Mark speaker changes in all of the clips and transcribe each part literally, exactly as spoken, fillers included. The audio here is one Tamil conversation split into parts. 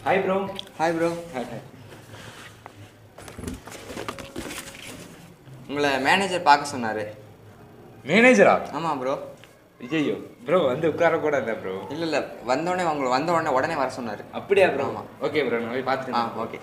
Speaker 1: Hi bro.
Speaker 2: Hi bro. உங்களை மேனேஜர் பார்க்க சொன்னார்.
Speaker 1: மேனேஜரா?
Speaker 2: ஆமாம் ப்ரோ.
Speaker 1: ஐயோ ப்ரோ, வந்து உட்கார கூட இல்லை ப்ரோ.
Speaker 2: இல்லை இல்லை, வந்தோடனே உங்களை வந்த உடனே உடனே வர சொன்னார்.
Speaker 1: அப்படியா ப்ரோ? ஆமாம். ஓகே ப்ரோ, நான் போய் பார்த்துட்டு.
Speaker 2: ஆ okay.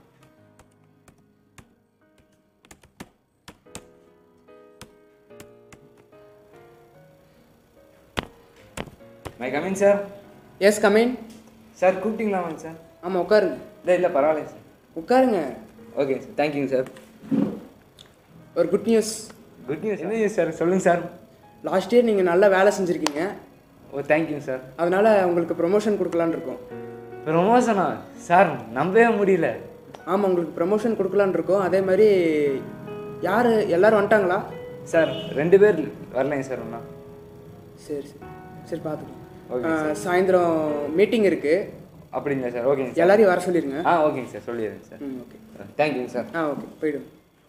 Speaker 1: May come in sir.
Speaker 3: Yes come in.
Speaker 1: Sir கூப்பிட்டீங்களா வாங்க சார்?
Speaker 3: ஆமாம் உட்காருங்க.
Speaker 1: இல்லை இல்லை பரவாயில்ல சார்,
Speaker 3: உட்காருங்க.
Speaker 1: ஓகே சார், தேங்க்யூங்க சார்.
Speaker 3: ஒரு குட் நியூஸ்.
Speaker 1: Good news? என்ன நியூஸ் சார்? சொல்லுங்கள் சார்.
Speaker 3: லாஸ்ட் இயர் நீங்கள் நல்லா வேலை செஞ்சுருக்கீங்க.
Speaker 1: ஓ தேங்க்யூ சார்.
Speaker 3: அதனால் உங்களுக்கு ப்ரொமோஷன் கொடுக்கலான்னு இருக்கோம்.
Speaker 1: ப்ரொமோஷனா சார்? நம்பவே முடியல.
Speaker 3: ஆமாம், உங்களுக்கு ப்ரொமோஷன் கொடுக்கலான்னு இருக்கோம். அதே மாதிரி யார் எல்லோரும் வந்துட்டாங்களா?
Speaker 1: சார் ரெண்டு பேர் வரலைங்க சார் ஒன்றா.
Speaker 3: சரி சரி சரி பார்த்துக்கலாம்.
Speaker 1: ஓகே.
Speaker 3: சாயந்தரம் மீட்டிங் இருக்குது.
Speaker 1: அப்படிங்களா சார்? ஓகேங்க சார்.
Speaker 3: எல்லாரையும் வர சொல்லிடுங்க.
Speaker 1: ஆ ஓகேங்க சார், சொல்லிடுறேங்க சார்.
Speaker 3: ம் ஓகே.
Speaker 1: தேங்க்யூங்க சார்.
Speaker 3: ஆ ஓகே, போய்டும்.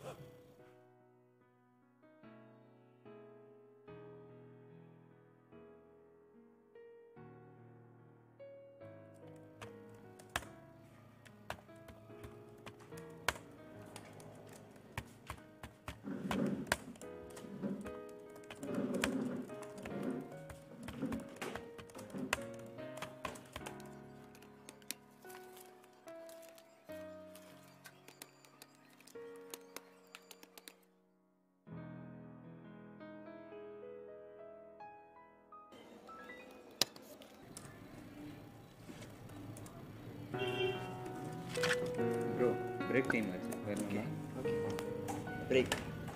Speaker 1: ப்ரோ பிரேக் டைம் ஆச்சு, வரணுமா?
Speaker 2: Okay break.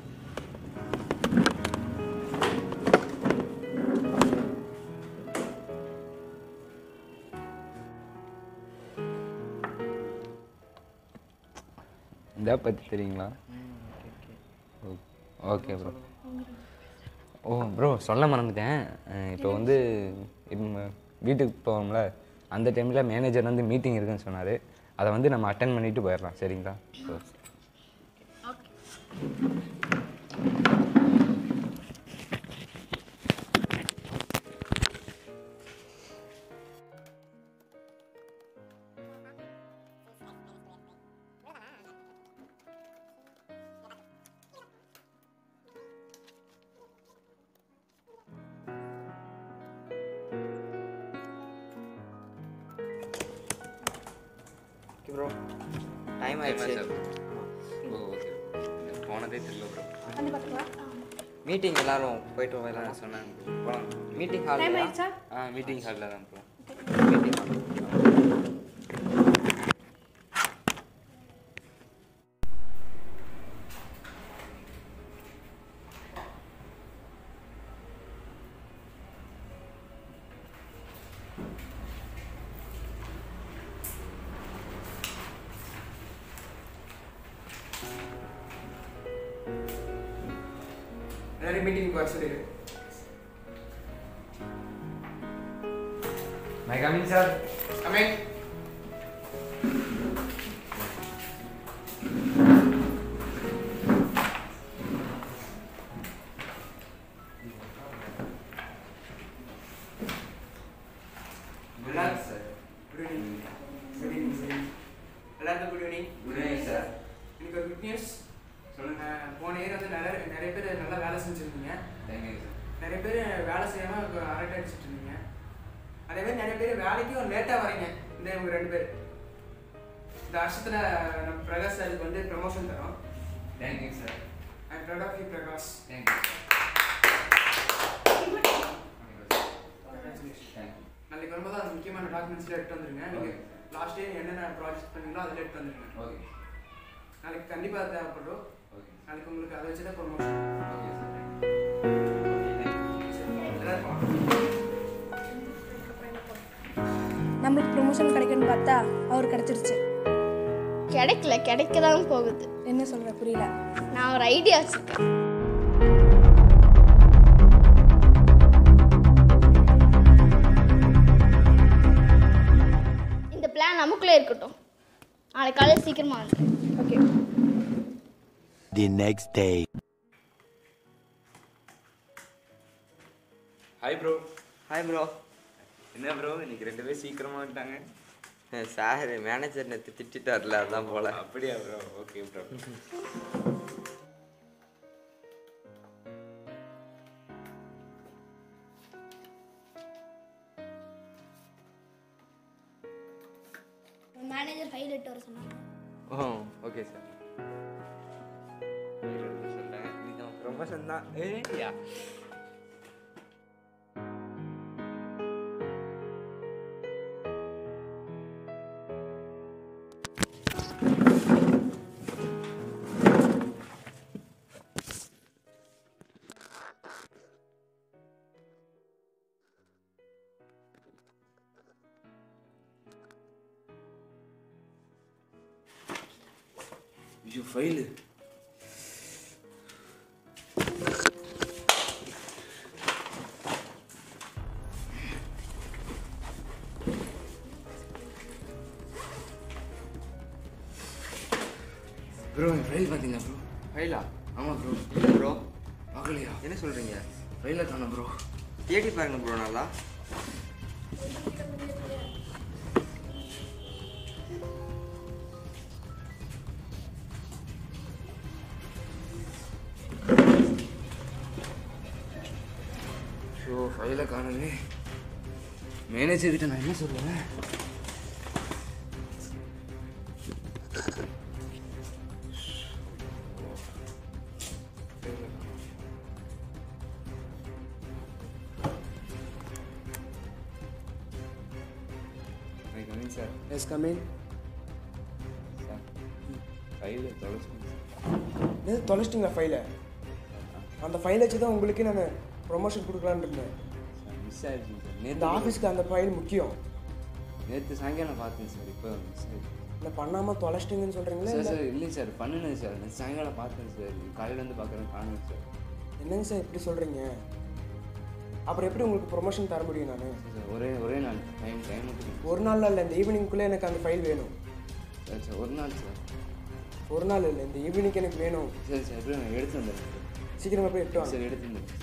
Speaker 1: இதை பற்றி தெரியுங்களா? Okay bro. ஓ ப்ரோ, சொல்ல மறந்துட்டேன். இப்போ வந்து வீட்டுக்கு போவோம்ல, அந்த டைமில் மேனேஜர் வந்து மீட்டிங் இருக்குன்னு சொன்னார். அதை வந்து நம்ம அட்டென்ட் பண்ணிவிட்டு போயிடலாம், சரிங்களா?
Speaker 2: ப்ரோ டைம் ஆயிடுச்சு.
Speaker 1: ஓ ஓகே, போனதே தெரியல ப்ரோ.
Speaker 2: மீட்டிங் எல்லாரும் போயிட்டு வரலாம்னு சொன்னாங்க. போகலாம். Meeting hall.
Speaker 1: ஆ மீட்டிங் ஹாலில் தான் ப்ரோ.
Speaker 2: Meeting hall.
Speaker 3: எல்லாரும் மீட்டிங் வர சொல்லிடு.
Speaker 1: May coming sir.
Speaker 3: Coming.
Speaker 2: Relax sir.
Speaker 3: Good evening. Good evening sir. எல்லாருக்கும் good evening.
Speaker 2: Good evening sir.
Speaker 3: எனக்கு ஒரு குட் நியூஸ் சொல்லுங்க. போன இயர் வந்து நிறைய நிறைய பேர் நல்லா வேலை செஞ்சுருந்தீங்க.
Speaker 2: Thank you sir.
Speaker 3: நிறைய பேர் வேலை செய்யாமல் அரட்டை அடிச்சுட்டு இருந்தீங்க. அதே மாதிரி நிறைய பேர் வேலைக்கும் லேட்டாக வரீங்க. இந்த இவங்க ரெண்டு பேர் இந்த வருஷத்தில் நம்ம பிரகாஷ் சாருக்கு வந்து ப்ரமோஷன் தரோம்.
Speaker 2: Thank you sir.
Speaker 3: I am proud of you Prakash.
Speaker 2: Thank you.
Speaker 3: நாளைக்கு வரும்போது அது முக்கியமான டாக்குமெண்ட்ஸ்லாம் எடுத்து வந்துருங்க. நீங்கள் லாஸ்ட் இயர் என்னென்ன ப்ராஜெக்ட் பண்ணீங்களோ அதில் எடுத்து வந்துருங்க.
Speaker 2: ஓகே.
Speaker 3: நாளைக்கு கண்டிப்பாக அது தேவைப்படும்.
Speaker 2: ஓகே.
Speaker 3: நாளைக்கு உங்களுக்கு அதை வச்சு தான் ப்ரொமோஷன்.
Speaker 2: Okay sir.
Speaker 4: நம்மளுக்கு ப்ரொமோஷன் கிடைக்கும்னு பார்த்தா அவர் கிடைச்சிருச்சு.
Speaker 5: கிடைக்கல, கிடைக்க தான் போகுது.
Speaker 4: என்ன சொல்ற புரியல.
Speaker 5: நான் ஒரு ஐடியா வச்சிருக்கேன். இந்த பிளான் நமக்குள்ளே இருக்கட்டும். நாளைக்கு காலையில் சீக்கிரமா வந்து.
Speaker 4: Okay.
Speaker 6: The next day.
Speaker 1: Hi bro.
Speaker 2: Hi bro.
Speaker 1: என்ன ப்ரோ, இன்னைக்கு ரெண்டு பேரும் சீக்கிரமாக வந்துட்டாங்க.
Speaker 2: சார் மேனேஜர் நேற்று திட்டார்ல அதான் போல.
Speaker 1: அப்படியா bro? Okay bro.
Speaker 5: Manager file எடுத்து வர சொன்னாங்க.
Speaker 2: Oh okay sir. சொல்கிறேன் நீங்க ப்ரொமோஷன் தான். ஏயா
Speaker 1: ஐயோ ஃபைலு. ப்ரோ என் ஃபைல் பார்த்தீங்களா ப்ரோ?
Speaker 2: ஃபைலா?
Speaker 1: ஆமாம் ப்ரோ.
Speaker 2: இல்லை ப்ரோ.
Speaker 1: பார்க்கலையா?
Speaker 2: என்ன சொல்கிறீங்க?
Speaker 1: ஃபைலை காணோம் ப்ரோ.
Speaker 2: தேடி பாருங்க ப்ரோ நல்லா.
Speaker 1: ஸோ ஃபைலை காணுமே. மேனேஜர்கிட்ட நான் என்ன சொல்லுவேன்? Sir
Speaker 3: yes coming.
Speaker 1: Sir file தொலைச்சிங்க.
Speaker 3: இது தொலைச்சிட்டிங்களா ஃபைலை? அந்த ஃபைலை வச்சு தான் உங்களுக்கு நான் ப்ரொமோஷன் கொடுக்கலான்னு இருந்தேன்.
Speaker 1: சார் மிஸ் ஆயிடுச்சுங்க சார்.
Speaker 3: இந்த
Speaker 1: நேற்று
Speaker 3: ஆஃபீஸ்க்கு அந்த ஃபைல் முக்கியம்.
Speaker 1: நேற்று சாயங்காலம் பார்த்தேன் சார். இப்போ மிஸ் ஆயிடுச்சு.
Speaker 3: இல்லை பண்ணாமல் தொலைச்சிட்டிங்கன்னு சொல்கிறீங்களா?
Speaker 1: சார்
Speaker 3: இல்லை
Speaker 1: சார் இல்லைங்க சார், பண்ணுனது சார். நேற்று சாயங்காலம் பார்த்தேன் சார். காலையில் வந்து பார்க்குறேன் காணுங்க சார்.
Speaker 3: என்னங்க சார் இப்படி சொல்கிறீங்க? அப்புறம் எப்படி உங்களுக்கு ப்ரொமோஷன் தர முடியும் நான்?
Speaker 1: சார் ஒரே ஒரே நாள் டைம் டைம் மட்டும்
Speaker 3: ஒரு நாளில் இல்லை, இந்த ஈவினிங்குள்ளே எனக்கு அந்த ஃபைல் வேணும்.
Speaker 1: சார் சார் ஒரு நாள் சார்.
Speaker 3: ஒரு நாள் இல்லை, இந்த ஈவினிங் எனக்கு வேணும்.
Speaker 1: சரி சார் எப்படி நான் எடுத்து வந்துடுறேன் சார்.
Speaker 3: சீக்கிரமாக போய் எடுத்து வாங்க.
Speaker 1: சரி எடுத்து வந்துடுறேன்.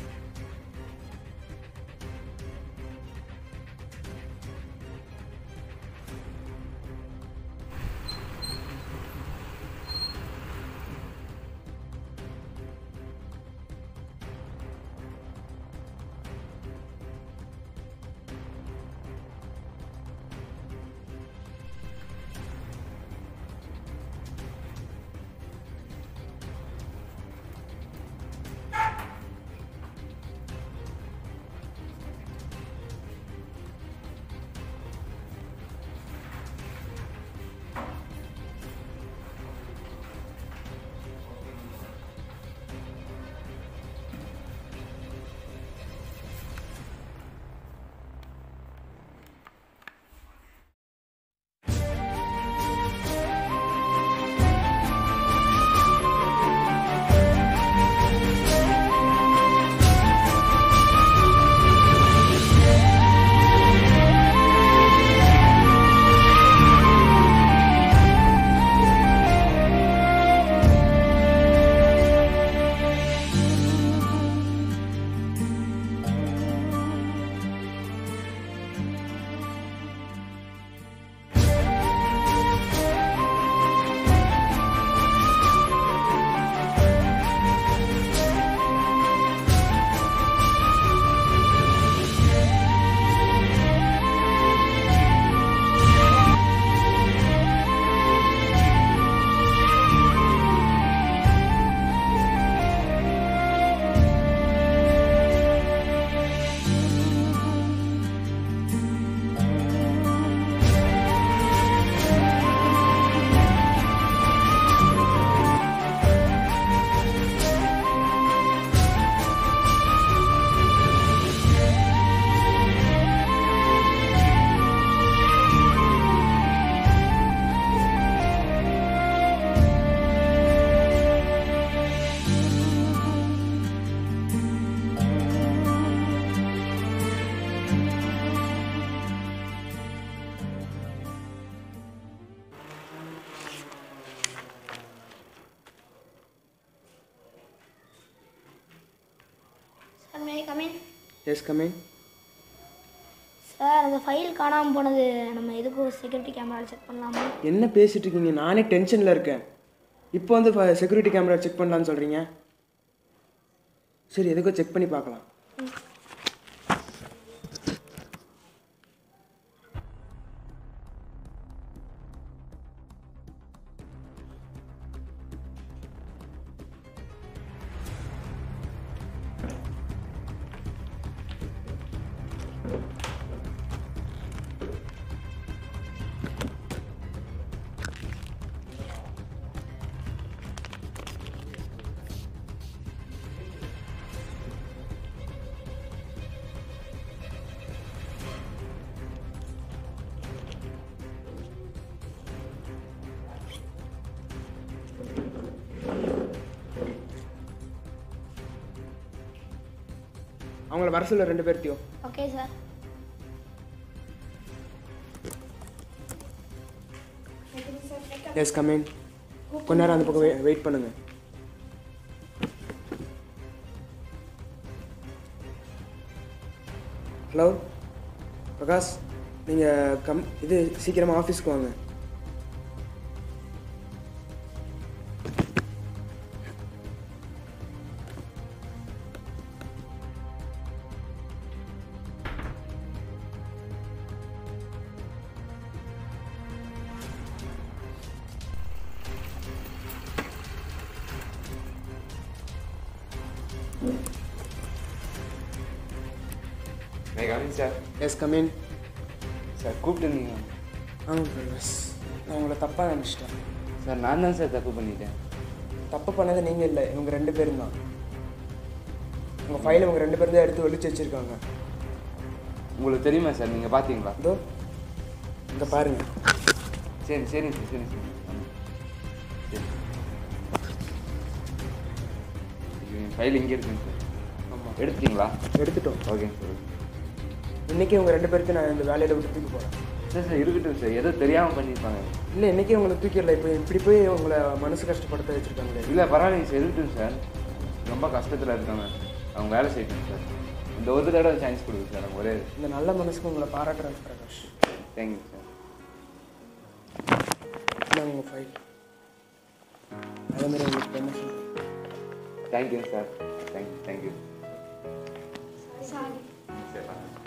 Speaker 5: May I come in?
Speaker 3: Yes coming.
Speaker 5: Sir
Speaker 7: அந்த ஃபைல் காணாமல் போனது நம்ம எதுக்கும் செக்யூரிட்டி கேமரா செக் பண்ணலாமா?
Speaker 3: என்ன பேசிட்டு இருக்கீங்க? நானே டென்ஷனில் இருக்கேன். இப்போ வந்து செக்யூரிட்டி கேமரா செக் பண்ணலான்னு சொல்கிறீங்க. சரி, எதுக்கும் செக் பண்ணி பார்க்கலாம். அவங்கள வர சொல்ல ரெண்டு பேர்த்தையும்.
Speaker 7: Okay sir.
Speaker 3: Yes come in. கொஞ்ச நேரம் அந்த பக்கம் வெயிட் பண்ணுங்க. ஹலோ பிரகாஷ், நீங்கள் கம் இது சீக்கிரமாக ஆஃபீஸ்க்கு வாங்க.
Speaker 1: May coming sir.
Speaker 3: Yes come in.
Speaker 1: Sir கூப்பிட்டுருந்தீங்க.
Speaker 3: ஆமாம் பிரகாஷ், நான் உங்களை தப்பாக நினச்சிட்டேன்.
Speaker 1: சார் நான் தான் சார் தப்பு பண்ணிட்டேன்.
Speaker 3: தப்பு பண்ணது நீங்கள் இல்லை, இவங்க ரெண்டு பேரும் தான். உங்கள் ஃபைலை இவங்க ரெண்டு பேரும் தான் எடுத்து ஒழிச்சு வச்சுருக்காங்க.
Speaker 1: உங்களுக்கு தெரியுமா சார்? நீங்கள் பார்த்தீங்களா?
Speaker 3: இதோ இங்கே பாருங்கள்.
Speaker 1: சரி சரிங்க சார், சரி சார். சரி, ஃபைல் இங்கே இருக்குங்க சார்.
Speaker 3: ஆமாம்,
Speaker 1: எடுத்துட்டீங்களா?
Speaker 3: எடுத்துட்டோம்.
Speaker 1: ஓகேங்க சார்.
Speaker 3: இன்றைக்கி உங்கள் ரெண்டு பேருக்கு நான் இந்த வேலையில் விட்டு தூக்கி போகிறேன்.
Speaker 1: சார் சார் இருக்கட்டும் சார், ஏதோ தெரியாமல் பண்ணியிருப்பாங்க.
Speaker 3: இல்லை, இன்றைக்கி உங்களை தூக்கிடல. இப்போ இப்படி போய் உங்களை மனசு கஷ்டப்படுத்த வச்சுருக்காங்களே.
Speaker 1: இல்லை பரவாயில்லைங்க சார், இருக்கட்டும் சார். ரொம்ப கஷ்டத்தில் இருக்காங்க, அவங்க வேலை செய்யட்டும் சார். இந்த ஒரு தடவை சான்ஸ் கொடுங்க சார். அவங்க ஒரே
Speaker 3: இந்த நல்ல மனசுக்கு உங்களை பாராட்டுறேன் பிரகாஷ்.
Speaker 1: Thank you sir.
Speaker 3: இல்லை உங்கள் ஃபைல் அதேமாதிரி உங்களுக்கு promotion.
Speaker 1: Thank you sir. Thank you thank you
Speaker 7: sorry.
Speaker 1: சரி.